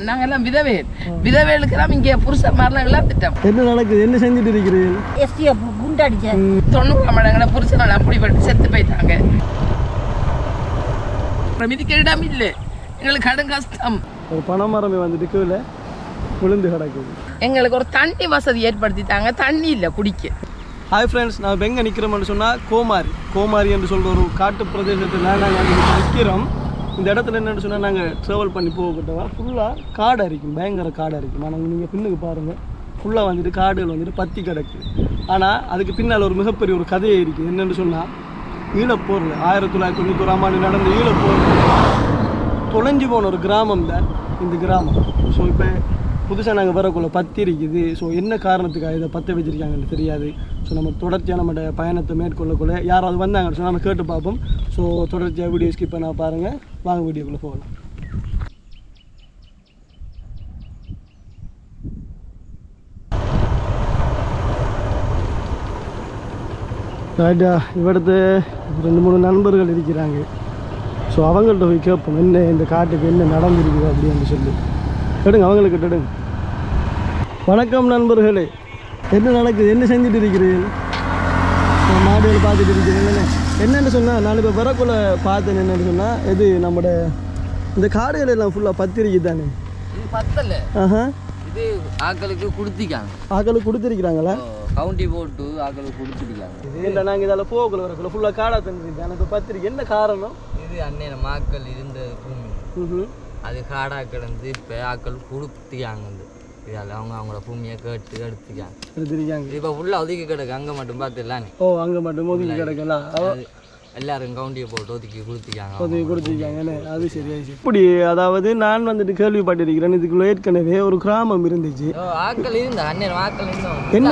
நாங்கெல்லாம் விதவேலுக்கெல்லாம் இங்கே புருஷன் மாதிரிலாம் இழந்துட்டோம். என்ன நடக்குது, என்ன செஞ்சுட்டு இருக்கிறீர்கள்? எஸ்டியை குண்டாடிச்சேன் 90 மடங்களை புருஷனால் அப்படிப்பட்டு செத்து போயிட்டாங்க. இதுக்கு இடம் இல்லை, எங்களுக்கு கடும் கஷ்டம். ஒரு பனைமரமே வந்துட்டு கீழே விழுந்து கிடக்குது. எங்களுக்கு ஒரு தண்ணி வசதி ஏற்படுத்திட்டாங்க, தண்ணி இல்லை குடிக்க. ஹாய் ஃப்ரெண்ட்ஸ், நான் இப்போ எங்கே நிற்கிறோம்னு சொன்னால் கோமாரி என்று சொல்கிற ஒரு காட்டு பிரதேசத்தில் நாங்கள் நிற்கிறோம். இந்த இடத்துல என்னென்னு சொன்னால் நாங்கள் ட்ராவல் பண்ணி போகப்பட்டவா ஃபுல்லாக காடு அரிக்கும், பயங்கர காடு அரிக்கும். ஆனால் நீங்கள் பின்னுக்கு பாருங்கள், ஃபுல்லாக வந்துட்டு காடுகள் வந்துட்டு பற்றி கிடக்கு. ஆனால் அதுக்கு பின்னால் ஒரு மிகப்பெரிய ஒரு கதையே இருக்குது. என்னென்னு சொன்னால் ஈழப்போரில் 1991ஆம் ஆண்டு நடந்த ஈழப்போரில் தொலைஞ்சு போன ஒரு கிராமம் தான் இந்த கிராமம். ஸோ இப்போ புதுசாக நாங்கள் வரக்குள்ள பற்றி இருக்குது. ஸோ என்ன காரணத்துக்காக இதை பற்ற வச்சுருக்காங்கன்னு தெரியாது. ஸோ நம்ம தொடர்ச்சியாக நம்மளோட பயணத்தை மேற்கொள்ளக்குள்ள யாராவது வந்தாங்கன்னு சொன்னால் நம்ம கேட்டு பார்ப்போம். ஸோ தொடர்ச்சியாக வீடியோ ஸ்கிப் பண்ண பாருங்கள், வாங்க வீடியோக்குள்ளே போகலாம். ரைட்டா, இவடுத்து 2-3 நண்பர்கள் இருக்கிறாங்க. ஸோ அவங்கள்ட்ட போய் கேட்போம் என்ன இந்த காட்டுக்கு என்ன நடந்திருக்குது அப்படின்னு சொல்லி. எடுங்க, அவங்களுக்கு எடுங்க. வணக்கம் நண்பர்களே, என்ன நடக்குது, என்ன செஞ்சுட்டு இருக்கிறீர்கள்? மாடுகள் பார்த்துட்டு இருக்கிறீங்க. என்னென்னு சொன்னால் நான் இப்போ வரக்குள்ள பார்த்தேன். என்னென்னு சொன்னால் இது நம்மளோட இந்த காடுகள் எல்லாம் ஃபுல்லாக பத்திரிக்கை தானே? இது பத்தல. இது ஆக்களுக்கு கொடுத்திருக்காங்க. ஆக்களுக்கு கொடுத்துருக்குறாங்களா? கவுண்டி போட்டு ஆக்களுக்கு கொடுத்துருக்காங்க. இல்லை, நாங்கள் இதில் போகக்குள்ள வரக்குள்ள ஃபுல்லாக காடாக தந்துருக்கு. எனக்கு பத்திரிக்கை என்ன காரணம்? இது அன்னைய மாக்கள் இருந்த பூமி, அது காடாக கிடந்து இப்போ ஆக்கள் கொடுத்துக்காங்க. இதால் அவங்களோட பூமியை கேட்டு எடுத்துக்காங்க. இப்போ ஃபுல்லாக ஒதுக்கி கிடக்கு, அங்கே மட்டும் பார்த்துடலான்னு. ஓ, அங்கே மட்டும் ஒதுக்கி கிடக்கலாம். எல்லாரும் கவுண்டியை போட்டு ஒதுக்கி கொடுத்துக்காங்க. ஒதுக்கி கொடுத்துருக்காங்கன்னு. அது சரியா இப்படி. அதாவது நான் வந்துட்டு கேள்விப்பட்டிருக்கிறேன், இதுக்குள்ள ஏற்கனவே ஒரு கிராமம் இருந்துச்சு. ஆக்கள் இருந்தா அன்னைய ஆக்கள் இருந்தவங்க என்ன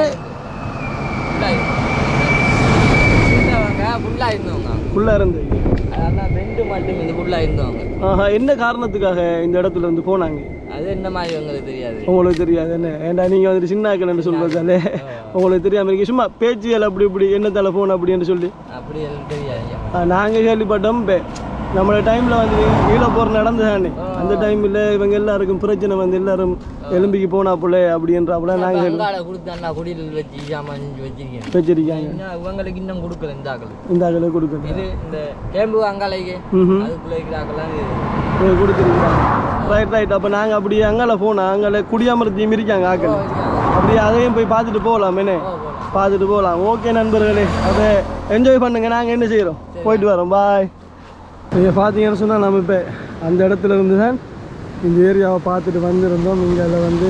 ஃபுல்லாக இருந்தவங்க ஃபுல்லாக இருந்தது. அதெல்லாம் 2 மட்டும் இது ஃபுல்லாக இருந்தவங்க. என்ன காரணத்துக்காக இந்த இடத்துல இருந்து போனாங்க? அது என்ன மாதிரி உங்களுக்கு தெரியாது? உங்களுக்கு தெரியாது என்ன? ஏன்டா நீங்கள் வந்துட்டு சின்னாக்கன்னு சொல்கிறதாலே உங்களுக்கு தெரியாமல் இருக்கீங்க. சும்மா பேச்சுகள் அப்படி இப்படி என்னத்தால போகணும் அப்படின்னு சொல்லி அப்படி எல்லாம் தெரியாது. நாங்கள் கேள்விப்பட்டோம். இப்போ நம்மளோட டைமில் வந்து ஈழப்போர் நடந்ததானே, அந்த டைமில் இவங்க எல்லாருக்கும் பிரச்சனை வந்து எல்லாரும் எலும்பிக்கு போனா போல அப்படின்றாப்புல நாங்கள் கொடுத்தா குடியில் வச்சு வச்சிருக்காங்க. இவங்களுக்கு இன்னும் கொடுக்கல, இந்த ஆக்களுக்கு கொடுக்கல. இது இந்த கேம்பு அங்காலைக்கு அதுக்குள்ள இருக்கிறாங்கலாம் கொடுத்துருக்காங்க. ரைட். அப்போ நாங்கள் அப்படியே அங்கால போனோம். அங்கால குடியாமரத்தையும் இருக்காங்க ஆக்கள். அப்படியே அதையும் போய் பார்த்துட்டு போகலாம். என்ன பார்த்துட்டு போகலாம். ஓகே நண்பர்களே, அதை என்ஜாய் பண்ணுங்க. நாங்கள் என்ன செய்கிறோம், போயிட்டு வரோம். பாய். நீங்கள் பார்த்தீங்கன்னு சொன்னால் நம்ம இப்போ அந்த இடத்துல இருந்து தான் இந்த ஏரியாவை பார்த்துட்டு வந்திருந்தோம். இங்கே வந்து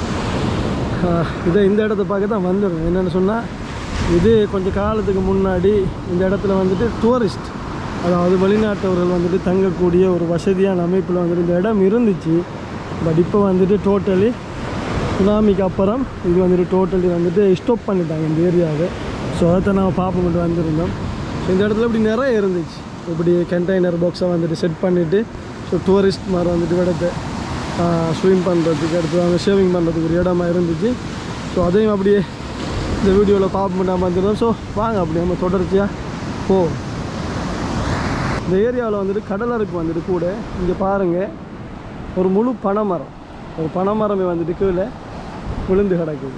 இந்த இடத்த பார்க்க தான் வந்துடும். என்னென்னு சொன்னால் இது கொஞ்சம் காலத்துக்கு முன்னாடி இந்த இடத்துல வந்துட்டு டூரிஸ்ட், அதாவது வெளிநாட்டவர்கள் வந்துட்டு தங்கக்கூடிய ஒரு வசதியான அமைப்பில் வந்துட்டு இந்த இடம் இருந்துச்சு. பட் இப்போ வந்துட்டு டோட்டலி சுனாமிக்கு அப்புறம் இது வந்துட்டு டோட்டலி வந்துட்டு ஸ்டாப் பண்ணிட்டாங்க இந்த ஏரியாவை. ஸோ அதை நம்ம பார்ப்போம் வந்திருந்தோம். ஸோ இந்த இடத்துல இப்படி நிறைய இருந்துச்சு. இப்படி கண்டெய்னர் பாக்ஸை வந்துட்டு செட் பண்ணிவிட்டு ஸோ டூரிஸ்ட் மாதிரி வந்துட்டு இடத்த ஸ்விம் பண்ணுறதுக்கு அடுத்து அவங்க ஷேவிங் பண்ணுறதுக்கு ஒரு இடமா இருந்துச்சு. ஸோ அதையும் அப்படியே இந்த வீடியோவில் பார்ப்போம் நம்ம வந்துடுறோம். ஸோ வாங்க அப்படி நம்ம தொடர்ச்சியாக போவோம். இந்த ஏரியாவில் வந்துட்டு கடலருக்கு வந்துட்டு கூட இங்கே பாருங்கள், ஒரு முழு பனைமரம், ஒரு பனைமரமே வந்துட்டு கீழே விழுந்து கிடக்குது.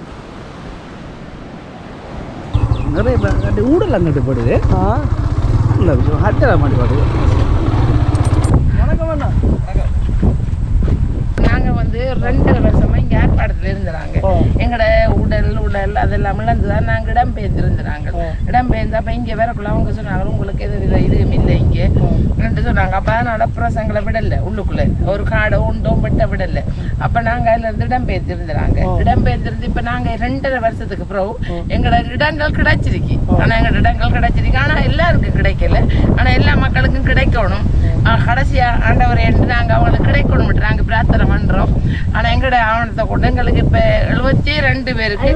நிறைய ஊடல் அங்கிட்டு போடுது. இல்லை ஹட்டை மாட்டி பாடுது. வணக்கம் அண்ணா. நாங்கள் வந்து 2 வருஷமாக இங்கே ஏற்பாடுல இருந்துறாங்க. எங்களோட உடல் அதெல்லாம் இழந்துதான் நாங்கள் இடம்பெயர்ந்துருந்துறாங்க. இடம்பெயர்ந்தப்ப இங்கே வரக்குள்ள அவங்க சொன்னாங்க உங்களுக்கு எதுவும் இதுவும் இல்லை இங்கே சொன்னாங்க. அப்போ அதனால பிரசங்களை விடலை, உள்ளுக்குள்ளே ஒரு காடை உண்டோம் விட்ட விடலை. அப்போ நாங்கள் அதில் இருந்து இடம்பெயர்ந்துருந்துறாங்க. இடம்பெயர்ந்துருந்து இப்போ நாங்கள் 2.5 வருஷத்துக்கு பிறகு எங்களோட இடங்கள் கிடைச்சிருக்கு. ஆனால் எங்களோட இடங்கள் கிடைச்சிருக்கு, ஆனால் எல்லாருக்கும் கிடைக்கல. ஆனால் எல்லா மக்களுக்கும் கிடைக்கணும். கடைசியாக ஆண்டவர் என்று நாங்கள் அவங்களுக்கு கிடைக்கணும் நாங்கள் பிரார்த்தனை பண்ணுறோம். ஆனால் எங்களோட ஆவணத்தை கொண்டு எங்களுக்கு இப்போ 72 பேருக்கு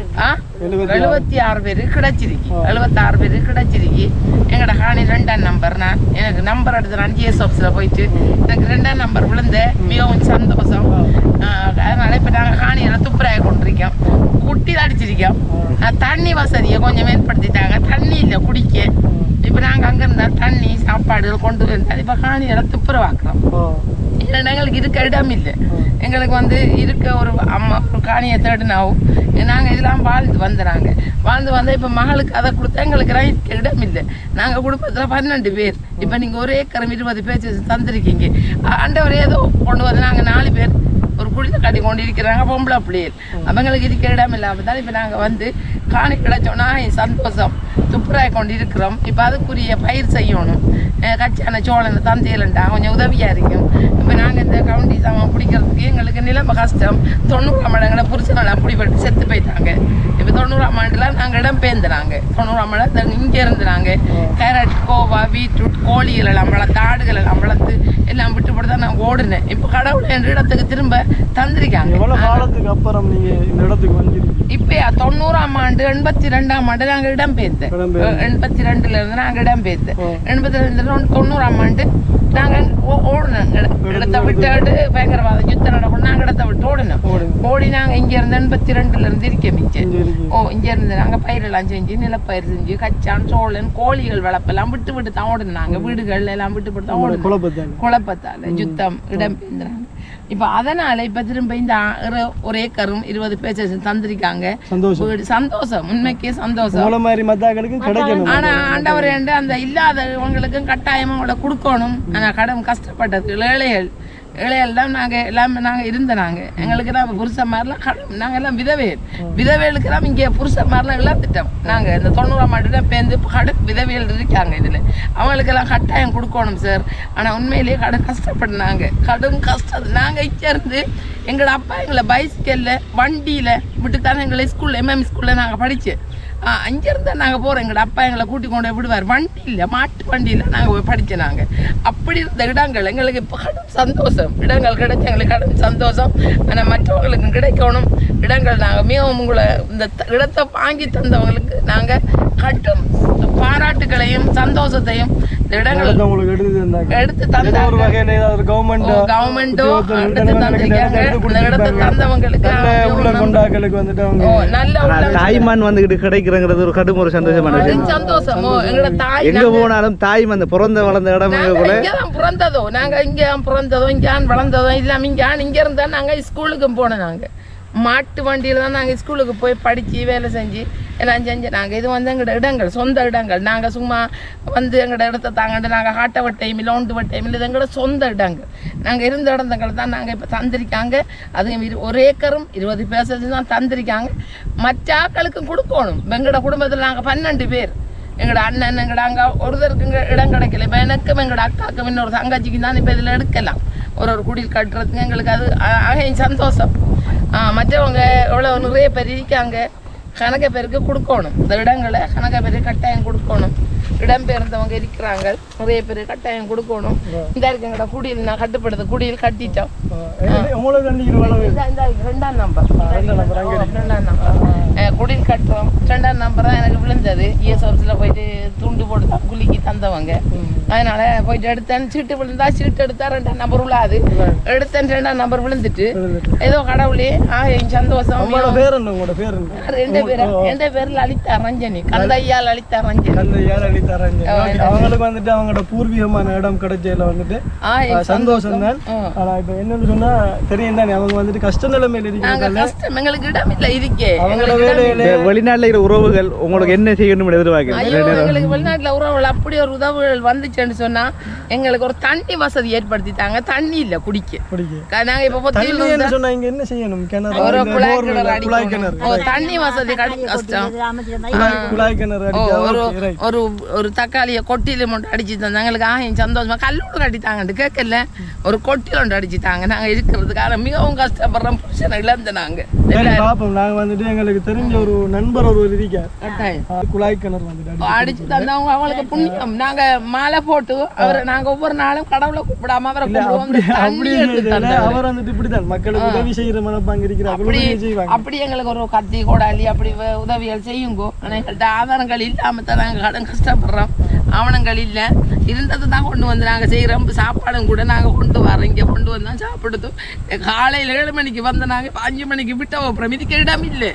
76 பேருக்கு கிடைச்சிருக்கு. 76 பேருக்கு கிடைச்சிருக்கு. எங்களோட காணி 2ஆம் நம்பர். நான் எனக்கு நம்பர் எடுத்து நான் ஜிஎஸ் ஆஃபீஸில் போயிட்டு எனக்கு 2ஆம் நம்பர் விழுந்த மிகவும் சந்தோஷம். அதனால இப்போ நாங்கள் காணியில் துப்புராய கொண்டிருக்கோம், குட்டி அடிச்சிருக்கோம். தண்ணி வசதியை கொஞ்சம் ஏற்படுத்திட்டாங்க. தண்ணி இல்லை குடிக்க. இப்போ நாங்கள் அங்கே இருந்தால் தண்ணி சாப்பாடுகள் கொண்டு வந்தால் இப்போ காணியில் துப்புரவாக்குறோம். எங்களுக்கு இருக்க இடம் இல்லை. எங்களுக்கு வந்து இருக்க ஒரு அம்மா ஒரு காணியை தேடினாவும் நாங்கள் இதெல்லாம் வாழ்ந்து வந்துடுறாங்க. வாழ்ந்து வந்தால் இப்போ மகளுக்கு அதை கொடுத்தா எங்களுக்கு இருக்க இடம் இல்லை. நாங்கள் குடும்பத்தில் 12 பேர். இப்போ நீங்கள் ஒரு ஏக்கரம் 20 பேர் தந்திருக்கீங்க. ஆண்டவர் ஏதோ கொண்டு வந்து நாங்கள் 4 பேர் ஒரு குடியில் கட்டி கொண்டு இருக்கிறாங்க, பொம்பளை பிள்ளைகள். அவங்களுக்கு இருக்க இடம் இல்லாமல் தான் இப்போ நாங்கள் வந்து காணி கிடைச்சோன்னா சந்தோஷம் துப்புராய் கொண்டு இருக்கிறோம். இப்போ அதுக்குரிய பயிர் செய்யணும். கச்சான சோழனை தந்தையிலண்டா கொஞ்சம் உதவியாக இருக்கும். இப்போ நாங்கள் இந்த கவுண்டி சாமான் பிடிக்கிறதுக்கு எங்களுக்கு நிலைமை கஷ்டம். 90ஆம் ஆண்டுங்களை புருஷனெல்லாம் பிடிப்பட்டு செத்து போயிட்டாங்க. இப்போ 90ஆம் ஆண்டுலாம் நாங்கள் இடம் பெயர்ந்துனாங்க. 90ஆம் ஆண்டு இங்கே இருந்துனாங்க. கேரட், கோவா, பீட்ரூட், கோழிகள் எல்லாம் வளர்த்து, ஆடுகள் எல்லாம் வளர்த்து எல்லாம் விட்டு போட்டு தான் நாங்கள் ஓடுனேன். இப்போ கடவுள் என்ற இடத்துக்கு திரும்ப தந்திருக்காங்க. எவ்வளவு காலத்துக்கு அப்புறம் நீங்க இந்த இடத்துக்கு வந்தீங்க? இப்போ 90ஆம் ஆண்டு 82ஆம் ஆண்டு நாங்கள் இடம் பெயர்த்தேன். 82ல இருந்து நாங்கள் இடம் பெயர்த்தேன். 82 90ஆம் ஆண்டு நாங்கள் ஓடினோம். இடத்தை விட்டு பயங்கரவாத யுத்தம் நடக்கும். நாங்கள் இடத்தை விட்டு ஓடி நாங்கள் இங்கே இருந்து 82ல இருந்து இருக்க மிச்சம். இங்கே இருந்து நாங்கள் பயிரெல்லாம் செஞ்சு நிலப்பயிர் செஞ்சு கச்சான் சோழன் கோழிகள் வளர்ப்பெல்லாம் விட்டு தான் ஓடுனாங்க. வீடுகள் எல்லாம் விட்டு தான் ஓடுனோம். குழப்பத்தால யுத்தம் இடம் பெயர்ந்தாங்க. இப்போ அதனால இப்போ திரும்ப இந்த ஒரு ஏக்கரும் 20 பேர் தந்திருக்காங்க. சந்தோஷம், உண்மைக்கே சந்தோஷம். ஆனா ஆண்டவர் அந்த இல்லாதவங்களுக்கும் கட்டாயமா அவங்கள கொடுக்கணும். ஆனா கடன் கஷ்டப்பட்டது ஏழைகள் தான் நாங்கள் இருந்தனாங்க. எங்களுக்கு தான் புருஷன் மாதிரிலாம் கடன். நாங்கள் எல்லாம் விதவைகளுக்கு தான் இங்கே புருஷன் மாதிரிலாம் இழந்துட்டோம். நாங்கள் இந்த 90ஆம் ஆண்டு பேருந்து கடன் விதவைகள் இருக்காங்க. இதில் அவங்களுக்கெல்லாம் கட்டாயம் கொடுக்கணும் சார். ஆனால் உண்மையிலேயே கடன் கஷ்டப்படினாங்க. கடும் கஷ்டம். நாங்கள் இங்கே இருந்து எங்களோட அப்பா எங்களை பைஸ்கல்ல வண்டியில் விட்டுத்தானே எங்களை ஸ்கூலில் MM ஸ்கூலில் நாங்கள் படித்தேன். அங்கேருந்து நாங்கள் போகிறோம். எங்களோட அப்பா எங்களை கூட்டி கொண்டு விடுவார். வண்டி இல்லை, மாட்டு வண்டியில் நாங்கள் போய் படித்தோம். நாங்கள் அப்படி இருந்த இடங்கள் எங்களுக்கு இப்போ கடும் சந்தோஷம். இடங்கள் கிடைச்ச எங்களுக்கு கடும் சந்தோஷம். ஆனால் மற்றவங்களுக்கு கிடைக்கணும் இடங்கள். நாங்கள் மிகவும் உங்களை இந்த இடத்தை வாங்கி தந்தவங்களுக்கு நாங்கள் கடும் பாராட்டுகளையும் சந்தோஷத்தையும் இந்த இடங்கள் எடுத்து தந்தாங்க. கவர்மெண்டோ எடுத்து தந்திருக்காங்க. இந்த இடத்தை தந்தவங்களுக்கு நல்ல தாய்மான் வந்துகிட்டு கிடைக்கிறங்கிறது ஒரு கடும் ஒரு சந்தோஷமான சந்தோஷமோ. எங்களோட தாய் எங்க போனாலும் தாய் அந்த பிறந்த வளர்ந்த இடம் இங்கதான் பிறந்ததோ. நாங்க இங்க பிறந்ததோ இங்கான் வளர்ந்ததோ இல்லாம இங்க இருந்தா நாங்க ஸ்கூலுக்கும் போனோம். நாங்க மாட்டு வண்டியில தான் நாங்கள் ஸ்கூலுக்கு போய் படித்து வேலை செஞ்சு எல்லாம் செஞ்சு நாங்கள் இது வந்து எங்களோட இடங்கள், சொந்த இடங்கள். நாங்கள் சும்மா வந்து எங்களோட இடத்த தாங்கண்டு நாங்கள் காட்ட வட்டையும் இல்லை ஒன்று வட்டையும் இல்லை. இது எங்களோட சொந்த இடங்கள். நாங்கள் இருந்த இடங்கள் தான் நாங்கள் இப்போ தந்திருக்காங்க. அதுவும் ஒரு ஏக்கரும் 20 பேசஞ்சு தான் தந்திருக்காங்க. மற்ற ஆக்களுக்கும் கொடுக்கணும். எங்களோட குடும்பத்தில் நாங்கள் 12 பேர். எங்களோட அண்ணன் எங்களோட அங்கே ஒருத்தருக்கு இடம் கிடைக்கல. இப்போ எனக்கும் எங்களோட அக்காவுக்கும் இன்னொரு தங்கச்சிக்கும் தான் இப்போ இதில் எடுக்கலாம். ஒரு குடில் கட்டுறதுக்கு எங்களுக்கு அது ஆக சந்தோஷம். மற்றவங்க எவ்வளோ நிறைய பேர் இருக்காங்க. கணக்க பேருக்கு கொடுக்கணும். இந்த இடங்களை கணக்க பேருக்கு கட்டாயம் கொடுக்கணும். இடம்பெயர்ந்தவங்க இருக்கிறாங்க, நிறைய பேர் கட்டாயம் கொடுக்கணும். இந்த இருக்கு எங்களோட குடியில் நான் கட்டுப்படுத்த குடியில் கட்டிட்டோம். 2ஆம் நம்பர் குடியில் கட்டுறோம். 2ஆம் நம்பர் தான் எனக்கு விழுந்தது. ESOSல போயிட்டு துண்டு போட்டு தான் குளிக்கு தந்தவங்க. அதனால போயிட்டு எடுத்தேன். சீட்டு விழுந்தா சீட்டு எடுத்தா 2ஆம் நம்பர் விழாது. எடுத்தேன் 2ஆம் நம்பர் விழுந்துட்டு ஏதோ கடவுளே சந்தோஷம். எந்த பேர் லலிதா ரஞ்சனி, கந்தையால் லலிதா ரஞ்சனி. அவங்களுக்கு வந்துட்டு அவங்களோட பூர்வீகமான இடம் கிடைச்சதுல வந்துட்டு சந்தோஷம் தான். ஆனா இப்ப என்னன்னு சொன்னா தெரியும் தானே, அவங்க வந்துட்டு கஷ்ட நிலைமையில இருக்காங்க. எங்களுக்கு இடம் இல்ல இருக்கே. வெளிநாட்டுல இருக்கிற உறவுகள் உங்களுக்கு என்ன செய்யணும் எதிர்பார்க்கிறீங்க? எங்களுக்கு வெளிநாட்டுல உறவுகள் அப்படி ஒரு உதவுகள் வந்துச்சுன்னு சொன்னா எங்களுக்கு ஒரு தண்ணி வசதி ஏற்படுத்திட்டாங்க. தண்ணி இல்ல குடிக்க. நாங்க இப்ப சொன்னா இங்க என்ன செய்யணும்? ஒரு குழாய் கிணறு, தண்ணி வசதி கஷ்டம். குழாய் கிணறு ஒரு ஒரு தக்காளியை கொட்டியில மட்டும் அடிச்சு தந்தாங்க. எங்களுக்கு சந்தோஷமா கல்லூடு கட்டித்தாங்க. கேட்கல, ஒரு கொட்டியில் ஒன்று அடிச்சுட்டாங்க. நாங்க இருக்கிறதுக்காக மிகவும் கஷ்டப்படுறோம். புருஷனை இழந்த நாங்க வந்துட்டு எங்களுக்கு தெரிஞ்ச ஒரு நண்பர் ஒரு குழாய் கிணறு வந்துட்டு அடிச்சு தந்தவங்க. அவங்களுக்கு புண்ணியம். நாங்க மாலை போட்டு அவரை நாங்க ஒவ்வொரு நாளும் கடவுளை கூப்பிடாம அவரை அவர் வந்துட்டு இப்படிதான் மக்களுக்கு உதவி செய்யற மனப்பாங்க இருக்கிறாங்க. அப்படி எங்களுக்கு ஒரு கத்தி கோடாலி அப்படி உதவிகள் செய்யுங்கோ. ஆனா எங்கள்கிட்ட ஆதாரங்கள் இல்லாம தான் நாங்க கடன் கஷ்டப்படுறோம். ஆவணங்கள் இல்லை, இருந்தது தான் கொண்டு வந்து நாங்கள் செய்கிறோம். சாப்பாடும் கூட நாங்கள் கொண்டு வரோம். இங்கே கொண்டு வந்தோம் சாப்பிடுது. காலையில் 7 மணிக்கு வந்த நாங்கள் 5 மணிக்கு விட்ட அப்புறம் இதுக்கு இடம் இல்லை.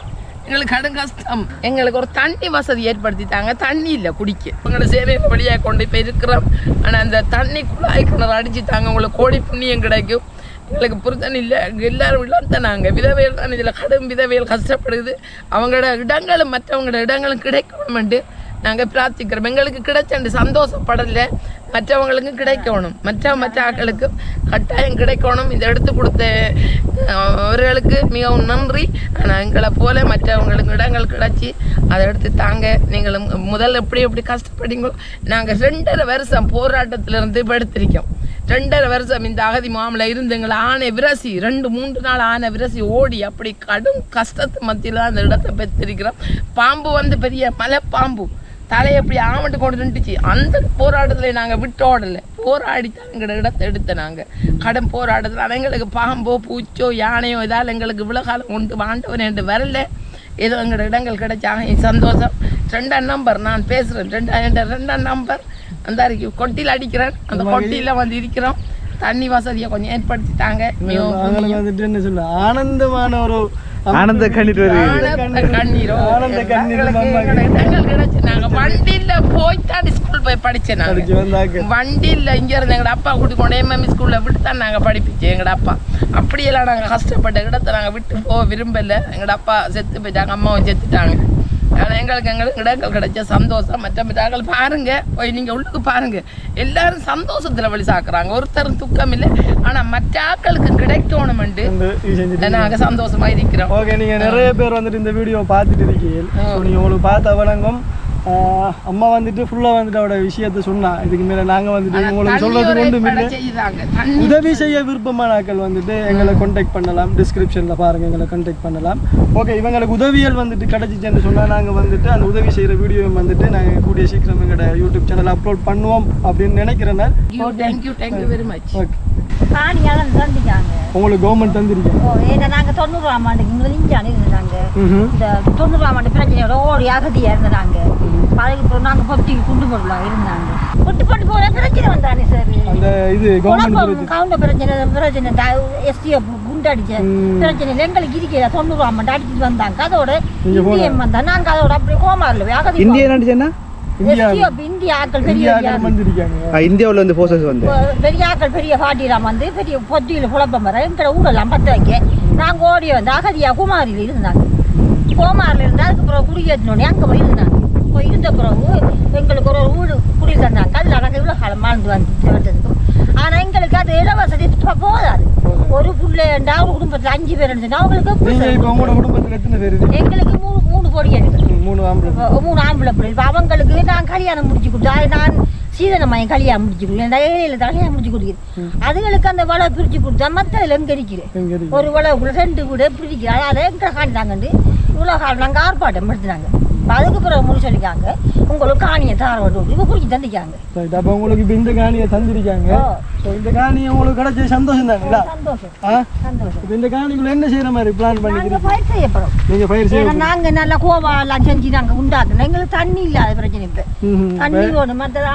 எங்களுக்கு கடும் கஷ்டம். எங்களுக்கு ஒரு தண்ணி வசதி ஏற்படுத்திட்டாங்க, தண்ணி இல்லை குடிக்க. எங்களை சேவையில் வழியாக கொண்டு போய் இருக்கிறோம். ஆனால் அந்த தண்ணி குழாய் கிணறு அடிச்சுட்டாங்க. உங்களுக்கு கோடி புண்ணியம் கிடைக்கும். எங்களுக்கு புரிதன் இல்லை. எல்லாரும் இழந்தாங்க. விதவைகள் தான் இதில் கடும் விதவைகள் கஷ்டப்படுது. அவங்களோட இடங்களும் மற்றவங்களோட இடங்களும் கிடைக்கணும்ட்டு நாங்கள் பிரார்த்திக்கிறோம். எங்களுக்கு கிடைச்சண்டு சந்தோஷப்படலை, மற்றவங்களுக்கும் கிடைக்கணும். மற்ற ஆட்களுக்கு கட்டாயம் கிடைக்கணும். இதை எடுத்து கொடுத்த அவர்களுக்கு மிகவும் நன்றி. ஆனால் எங்களை போல மற்றவங்களுக்கு இடங்கள் கிடைச்சி அதை எடுத்து தாங்க. நீங்களும் முதல்ல எப்படி கஷ்டப்பட்டீங்களோ நாங்கள் 2.5 வருஷம் போராட்டத்திலிருந்து இப்போ எடுத்திருக்கோம். 2.5 வருஷம் இந்த அகதி மாமலை இருந்து எங்களை ஆனை விரசி 2-3 நாள் ஆனை விரசி ஓடி அப்படி கடும் கஷ்டத்து மத்தியில் அந்த இடத்தை பெற்றிருக்கிறோம். பாம்பு வந்து பெரிய மலை பாம்பு தலையை எப்படி ஆமட்டு கொண்டு நின்றுச்சு. அந்த போராட்டத்தில் நாங்கள் விட்டு ஓடலை, போராடித்தான் எங்களோட இடத்தை எடுத்த நாங்கள் கடும் போராட்டத்தில். ஆனால் எங்களுக்கு பாம்போ பூச்சோ யானையோ இதால் எங்களுக்கு இவ்வளோ காலம் கொண்டு வாண்டவன் என்று வரல. ஏதோ எங்களோட இடங்கள் கிடைச்சாங்க, சந்தோஷம். 2ஆம் நம்பர் நான் பேசுகிறேன். 2ஆம் நம்பர் அந்த கொட்டியில் அடிக்கிறேன். அந்த கொட்டியில் வந்து இருக்கிறோம். தண்ணி வசதியை கொஞ்சம் ஏற்படுத்திட்டாங்க. வந்துட்டு என்ன சொல்ல ஆனந்தமான ஒரு ஆனந்த கண்ணீர் கண்ணீரோ இடங்கள் கிடைச்சு. நாங்கள் வண்டியில் போய்தான் ஸ்கூல் போய் படித்தேன். நாங்கள் வண்டியில் இங்கே இருந்து எங்களோட அப்பா கூட்டிக் கொண்டு எம்எம் ஸ்கூலில் விட்டு தான் நாங்கள் படிப்பிச்சோம். எங்களோட அப்பா அப்படியெல்லாம் நாங்கள் கஷ்டப்பட்ட இடத்தை நாங்கள் விட்டு போக விரும்பலை. எங்களோட அப்பா செத்து போயிட்டாங்க, அம்மாவும் செத்துட்டாங்க. ஆனால் எங்களுக்கு இடங்கள் கிடைச்ச சந்தோஷம். மற்ற பாருங்க, போய் நீங்கள் உள்ளுக்கு பாருங்க, எல்லாரும் சந்தோஷத்தில் வழி சாக்குறாங்க. ஒருத்தரும் துக்கம் இல்லை. ஆனால் மற்ற ஆக்களுக்கு கிடைக்கணும்ட்டு நாங்கள் சந்தோஷமா இருக்கிறோம். ஓகே, நீங்கள் நிறைய பேர் வந்துட்டு இந்த வீடியோ பார்த்துட்டு இருக்கீங்க. நீங்கள் உங்களுக்கு பார்த்த வழங்கும் அம்மா வந்துட்டு ஃபுல்லாக வந்துட்டு அவட விஷயத்த சொன்னா. இதுக்கு மேலே நாங்கள் வந்துட்டு உங்களுக்கு சொல்றது ஒன்றும் இல்லை. உதவி செய்ய விருப்பமான ஆட்கள் வந்துட்டு எங்களை கான்டாக்ட் பண்ணலாம். டிஸ்கிரிப்ஷனில் பாருங்கள், எங்களை கான்டாக்ட் பண்ணலாம். ஓகே, இவங்களுக்கு உதவிகள் வந்துட்டு கிடச்சிச்சுன்னு சொன்னால் நாங்கள் வந்துட்டு அந்த உதவி செய்கிற வீடியோவை வந்துட்டு நாங்கள் கூடிய சீக்கிரம் எங்களோட யூடியூப் சேனல் அப்லோட் பண்ணுவோம் அப்படின்னு நினைக்கிறேன். Thank you very much. ஓகே, காணியாலும் தந்துட்டாங்க. உங்களுக்கு கவர்மெண்ட் தந்துருக்கோம். ஏன்னா நாங்கள் 90ஆம் ஆண்டுக்கு முதலிஞ்சானு இருந்தாங்க. இந்த 90ஆம் ஆண்டு பிரச்சனையோட ஓடி அகதியாக இருந்தாங்க. அதுக்கு அப்புறம் நாங்கள் பொட்டிக்கு குண்டு போடலாம் இருந்தாங்க. பொட்டு போட்டு போன பிரச்சனை வந்தானே சார். அந்த இது கவுண்ட பிரச்சனை எஸ்டியை குண்டடிச்ச பிரச்சனை எங்களுக்கு இருக்கிற 90ஆம் ஆண்டு அடிச்சுட்டு வந்தாங்க. அதோட இந்தியம் வந்தா நாங்கள் அதோட அப்படியே கோமாரில் அகதி இந்திய ஆக்கள் பெரிய இந்தியாவில் வந்து பெரிய ஆக்கள் பெரிய பாட்டிலாம் வந்து பெரிய பொத்தியில் குழப்பம் வர எங்களை ஊரெல்லாம் பற்ற வைக்க நாங்கள் ஓடி வந்து அகதியா குமாரியில் இருந்தாங்க. கோமாரில் இருந்தால் அதுக்கப்புறம் குடியேற்றினோடனே அங்கே போய் இருந்தாங்க. இப்போ இருந்த பிறகு எங்களுக்கு ஒரு வீடு குடி தந்தாங்க. அதில் நாங்கள் இவ்வளோ காலம் வாழ்ந்து வந்ததுக்கு. ஆனால் எங்களுக்கு அது இலவசதி போதாது. ஒரு பிள்ளைண்டா ஒரு குடும்பத்தில் 5 பேர் இருந்துச்சுன்னா அவங்களுக்கு எங்களுக்கு 3 பொடி எடுக்கு 3 ஆம்பளை பிள்ளை. இப்போ அவங்களுக்கு நான் கல்யாணம் முடிச்சு கொடுத்தா நான் சீதனமாய் கல்யாணம் முடிச்சு கொடுக்குறேன். ஏழையில் கல்யாணம் முடிச்சு கொடுக்குறேன். அதுகளுக்கு அந்த வலை பிரித்து கொடுத்தா மற்றதில் எங்கே இருக்கிறேன் ஒரு வலை 2 வீடு பிரிக்கிறேன். அதை எங்கே காணிட்டாங்கன்னு இவ்வளோ காலம் நாங்கள் ஆர்ப்பாட்டம் படுத்துனாங்க. அதுக்கு பிறகு முடி சொல்லிக்காங்க உங்களுக்கு காணியை தாரவட்டு இப்போ குறிச்சி தந்திக்காங்க. அப்போ உங்களுக்கு இப்போ இந்த காணியை தந்திருக்காங்க. இந்த காணி உங்களுக்கு கிடைச்ச சந்தோஷம் தானே? சந்தோஷம். இந்த காணிக்குள்ள என்ன செய்யற மாதிரி பிளான் பண்ணிக்கிறீங்க? பயிர் செய்யப்படும். நீங்க பயிர் செய்ய நாங்க நல்லா கோவாலாம் செஞ்சு நாங்க உண்டாக்கணும். எங்களுக்கு தண்ணி இல்லாத பிரச்சனை. இப்போ தண்ணி வேணும். மற்றது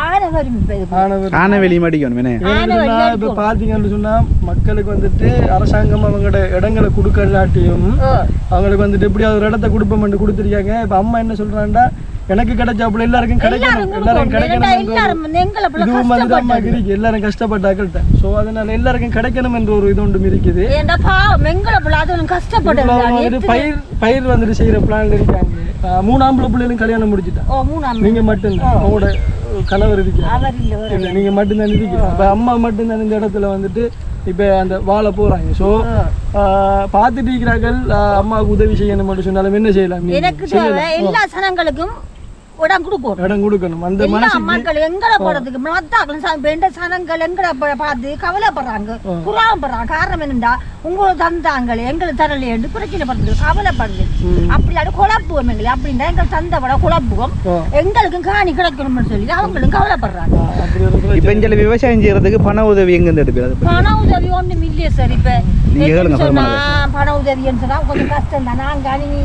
ஆனவெளி மடிக்கணும். இப்போ பாத்தீங்கன்னு சொன்னா மக்களுக்கு வந்துட்டு அரசாங்கம் அவங்களோட இடங்களை கொடுக்கலாட்டியும் அவங்களுக்கு வந்துட்டு எப்படியாவது ஒரு இடத்த கொடுப்போம் கொடுத்துருக்காங்க. இப்போ அம்மா என்ன சொல்றாண்டா எனக்கு கிடைச்சாப்புல எல்லாருக்கும் கிடைக்கணும், எல்லாரும் கிடைக்கணும். எல்லாரும் கஷ்டப்பட்டாக்கள்கிட்ட. ஸோ அதனால எல்லாருக்கும் கிடைக்கணும் என்ற ஒரு இது ஒன்று இருக்குது. பயிர் வந்துட்டு செய்யற பிளான்ல இருக்காங்க. 3 ஆம்பளை பிள்ளைகளும் கல்யாணம் முடிச்சுட்டா. நீங்க மட்டும்தான் அவங்களோட கணவர் இருக்கீங்க, நீங்க மட்டும்தான் இருக்கீங்க. இப்போ அம்மா மட்டும்தான் இந்த இடத்துல வந்துட்டு இப்போ அந்த வாழ போறாங்க. ஸோ பார்த்துட்டு இருக்கிறார்கள். அம்மாவுக்கு உதவி செய்யணும் மட்டும் சொன்னாலும் என்ன செய்யலாம்? எல்லா சனங்களுக்கும் இடம் கொடுக்கணும். அந்த மக்கள் எங்களை போறதுக்கு சனங்கள் எங்களை பார்த்து கவலைப்படுறாங்க, புறாமப்படுறாங்க. காரணம் என்னண்டா உங்களுக்கு தந்தாங்க எங்களுக்கு தரல என்று பிரச்சனை படுறது கவலைப்படுது. அப்படி அது குழப்புவோம் எங்களை அப்படின்னா எங்கள் தந்த விட குழப்புவோம். எங்களுக்கும் காணி கிடைக்கணும்னு சொல்லி அவங்களும் கவலைப்படுறாங்க. இப்ப விவசாயம் செய்யறதுக்கு பண உதவி எங்க எடுக்கிறது? பண உதவி ஒண்ணும் இல்லையே சார். இப்ப பண உதவின்னு சொன்னா கொஞ்சம் கஷ்டம் தான். நாங்க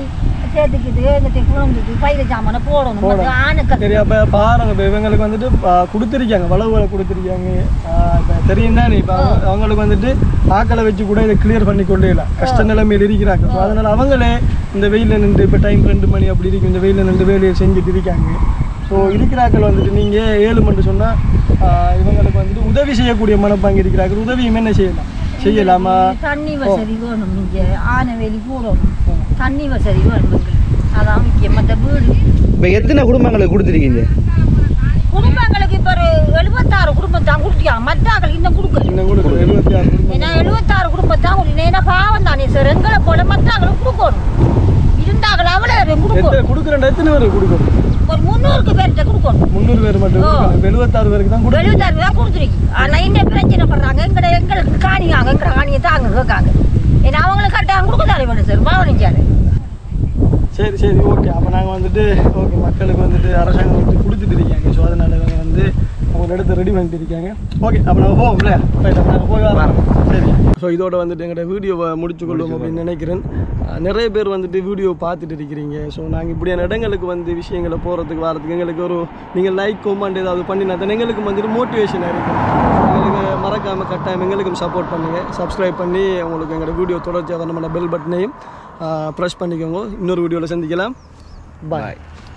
சேர்த்துக்கிட்டு இந்த குழம்புக்கு பயிர சாமான போடணும் ஆணுக்கு. சரி அப்போ பாருங்க இப்போ இவங்களுக்கு வந்துட்டு கொடுத்துருக்காங்க வளவுகளை கொடுத்துருக்காங்க. இப்போ தெரியும் தானே இப்போ அவங்களுக்கு வந்துட்டு ஆக்களை வச்சு கூட இதை கிளியர் பண்ணி கொள்ளல கஷ்ட நிலைமையில் இருக்கிறாங்க. ஸோ அதனால் அவங்களே இந்த வெயிலில் நின்று இப்போ டைம் 2 மணி அப்படி இருக்கும் இந்த வெயிலில் நின்று வேலையை செஞ்சுட்டு இருக்காங்க. ஸோ இருக்கிறாக்கள் வந்துட்டு நீங்கள் 7 மணி சொன்னால் இவங்களுக்கு வந்துட்டு உதவி செய்யக்கூடிய மனப்பாங்க இருக்கிறார்கள். உதவியும் என்ன செய்யலாமா? தண்ணி வசதி வேணும். நீங்கள் ஆனை வெளி போடணும், தண்ணி வசதி வேணும். அதான் முக்கியம். மற்ற வீடு இப்போ எத்தனை குடும்பங்களுக்கு கொடுத்துருக்கீங்க? குடும்பங்களுக்கு இப்போ ஒரு 76 குடும்பம் தான் கொடுத்தியாங்க. மற்றாக்கள் இன்னும் கொடுக்கல. 76 ஏன்னா 76 குடும்பம் தான் கொடுக்கணும். ஏன்னா பாவம் தானே சார், எங்களை போல மற்றாக்களும் கொடுக்கணும். இருந்தாக்கள் அவ்வளோ கொடுக்கணும். கொடுக்குறேன். எத்தனை பேருக்கு கொடுக்கணும்? ஒரு 300 பேர்கிட்ட கொடுக்கணும். 300 பேர் மட்டும் 76 பேருக்கு தான் 76 தான் கொடுத்துருக்கு. ஆனால் இந்த பிரச்சனை பண்ணுறாங்க. எங்களுக்கு காணிக்காங்க, எங்களை காணியை தாங்க கேட்காங்க. ஏன்னா அவங்களுக்கு கரெக்டாக கொடுக்க தானே வேணும் சார், பாவனிச்சாரு. சரி சரி ஓகே. அப்போ நாங்கள் வந்துட்டு ஓகே மக்களுக்கு வந்துட்டு அரசாங்கம் வந்துட்டு கொடுத்துட்டு இருக்காங்க. ஸோ அதனால் இவங்க வந்து அவங்க இடத்த ரெடி பண்ணிட்டு இருக்காங்க. ஓகே அப்போ நாங்கள் போவோம்ல. ரைட் அப்போ நாங்கள் போய் வரோம். சரி ஸோ இதோட வந்துட்டு எங்களோட வீடியோவை முடிச்சுக்கொள்வோம் அப்படின்னு நினைக்கிறேன். நிறைய பேர் வந்துட்டு வீடியோ பார்த்துட்டு இருக்கிறீங்க. ஸோ நாங்கள் இப்படியான இடங்களுக்கு வந்து விஷயங்களை போகிறதுக்கு வரதுக்கு எங்களுக்கு ஒரு நீங்கள் லைக் கமெண்ட் ஏதாவது பண்ணினா தான் எங்களுக்கு வந்துட்டு மோட்டிவேஷனாக இருக்கும். எங்களுக்கு மறக்காமல் கட்டாயம் எங்களுக்கும் சப்போர்ட் பண்ணுங்கள். சப்ஸ்கிரைப் பண்ணி உங்களுக்கு எங்களோட வீடியோ தொடர்ச்சியாக வரணுமான பெல் பட்டனையும் ப்ரெஸ் பண்ணிக்கோங்க. இன்னொரு வீடியோவில் சந்திக்கலாம். பாய்.